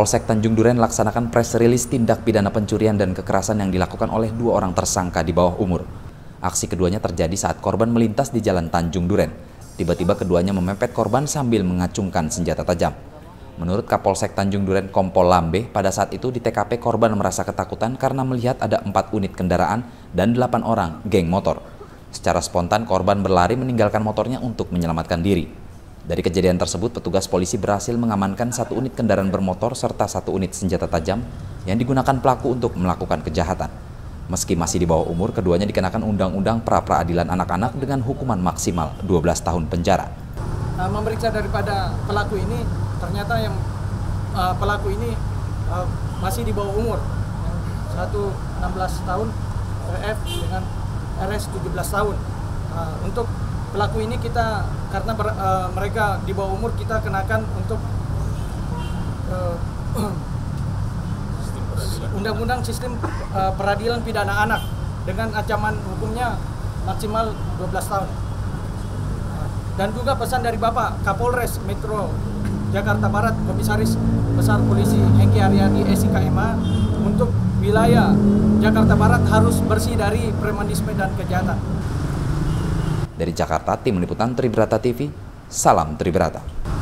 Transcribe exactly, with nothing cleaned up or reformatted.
Kapolsek Tanjung Duren laksanakan press release tindak pidana pencurian dan kekerasan yang dilakukan oleh dua orang tersangka di bawah umur. Aksi keduanya terjadi saat korban melintas di jalan Tanjung Duren. Tiba-tiba keduanya memepet korban sambil mengacungkan senjata tajam. Menurut Kapolsek Tanjung Duren Kompol Lambe, pada saat itu di T K P korban merasa ketakutan karena melihat ada empat unit kendaraan dan delapan orang geng motor. Secara spontan korban berlari meninggalkan motornya untuk menyelamatkan diri. Dari kejadian tersebut, petugas polisi berhasil mengamankan satu unit kendaraan bermotor serta satu unit senjata tajam yang digunakan pelaku untuk melakukan kejahatan. Meski masih di bawah umur, keduanya dikenakan Undang-Undang Pra-Peradilan Anak-anak dengan hukuman maksimal dua belas tahun penjara. Nah, memeriksa daripada pelaku ini, ternyata yang uh, pelaku ini uh, masih di bawah umur. Satu enam belas tahun, R F dengan R S tujuh belas tahun. Uh, untuk pelaku ini kita, karena ber, uh, mereka di bawah umur, kita kenakan untuk uh, Undang-Undang Sistem uh, Peradilan Pidana Anak dengan ancaman hukumnya maksimal dua belas tahun. Uh, dan juga pesan dari Bapak Kapolres Metro Jakarta Barat, Komisaris Besar Polisi Hengki Aryadi S I K M A, untuk wilayah Jakarta Barat harus bersih dari premanisme dan kejahatan. Dari Jakarta, tim liputan Tribrata T V, salam Tribrata.